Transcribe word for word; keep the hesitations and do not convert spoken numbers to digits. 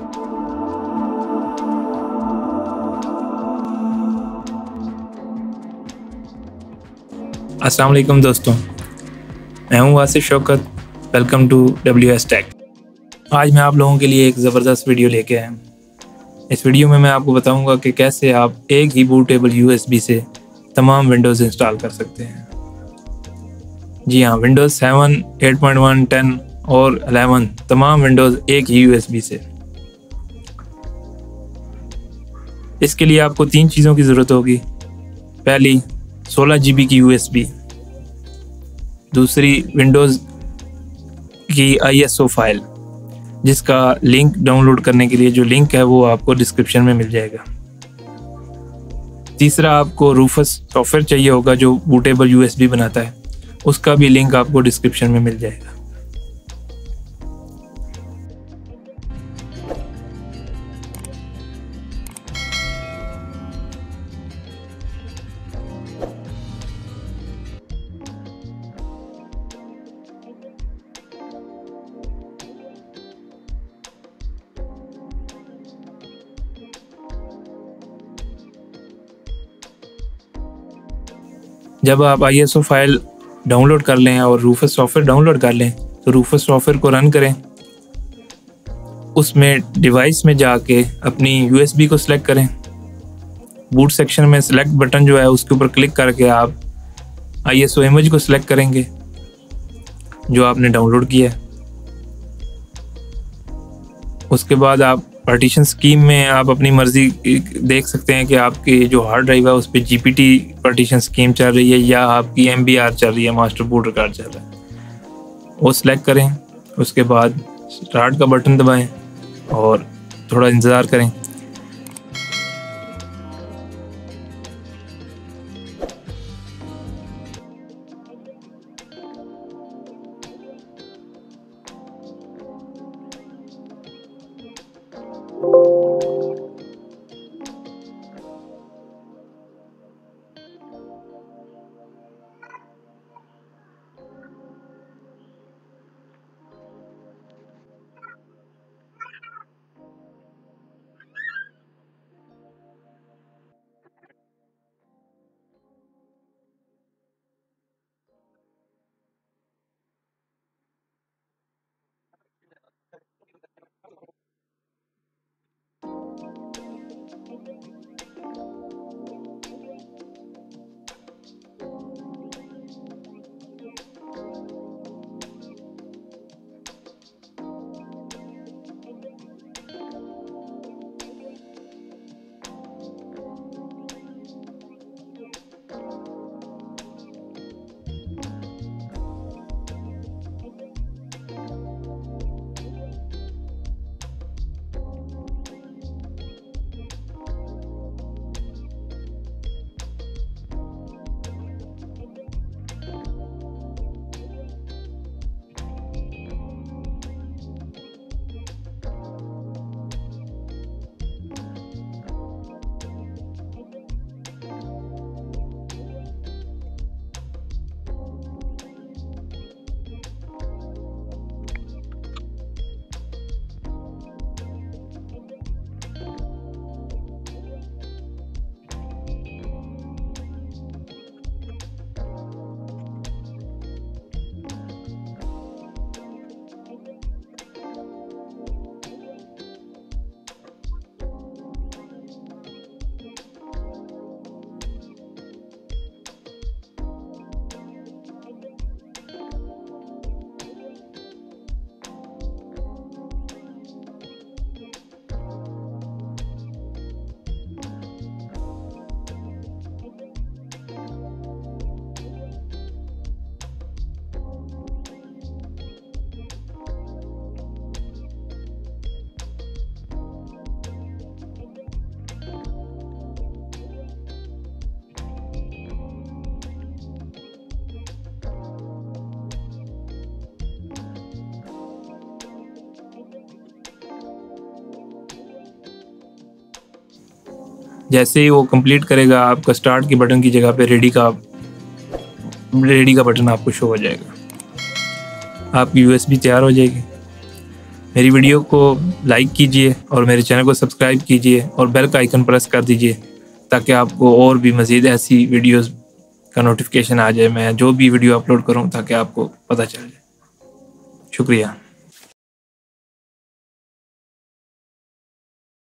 अस्सलाम वालेकुम दोस्तों, मैं हूं Wasif Shaukat. Welcome to W S tech. आज मैं आप लोगों के लिए एक ज़बरदस्त वीडियो लेके आया हूं। इस वीडियो में मैं आपको बताऊंगा कि कैसे आप एक ही बूटेबल यूएसबी से तमाम विंडोज़ इंस्टॉल कर सकते हैं। जी हाँ, Windows seven, eight point one, ten और इलेवन तमाम विंडोज़ एक ही यूएसबी से। इसके लिए आपको तीन चीज़ों की ज़रूरत होगी। पहली, सोलह जी बी की यूएसबी। दूसरी, विंडोज़ की आई एस ओ फाइल, जिसका लिंक डाउनलोड करने के लिए जो लिंक है वो आपको डिस्क्रिप्शन में मिल जाएगा। तीसरा, आपको रूफस सॉफ्टवेयर चाहिए होगा जो बूटेबल यूएसबी बनाता है, उसका भी लिंक आपको डिस्क्रिप्शन में मिल जाएगा। जब आप I S O file download कर लें और रूफस सॉफ्टवेयर डाउनलोड कर लें तो रूफस सॉफ्टवेयर को रन करें। उसमें डिवाइस में जाके अपनी यूएसबी को सिलेक्ट करें। बूट सेक्शन में सिलेक्ट बटन जो है उसके ऊपर क्लिक करके आप आई एस ओ इमेज को सिलेक्ट करेंगे जो आपने डाउनलोड किया है। उसके बाद आप पार्टीशन स्कीम में आप अपनी मर्ज़ी देख सकते हैं कि आपकी जो हार्ड ड्राइव है उस पर G P T partition scheme चल रही है या आपकी एम बी आर चल रही है, मास्टर बूट रिकॉर्ड चल रहा है। वो सिलेक्ट करें। उसके बाद स्टार्ट का बटन दबाएं और थोड़ा इंतज़ार करें। जैसे ही वो कंप्लीट करेगा आपका स्टार्ट के बटन की जगह पे रेडी का रेडी का बटन आपको शो हो जाएगा। आपकी यूएसबी तैयार हो जाएगी। मेरी वीडियो को लाइक कीजिए और मेरे चैनल को सब्सक्राइब कीजिए और बेल का आइकन प्रेस कर दीजिए ताकि आपको और भी मज़ीद ऐसी वीडियोस का नोटिफिकेशन आ जाए, मैं जो भी वीडियो अपलोड करूं, ताकि आपको पता चल जाए। शुक्रिया।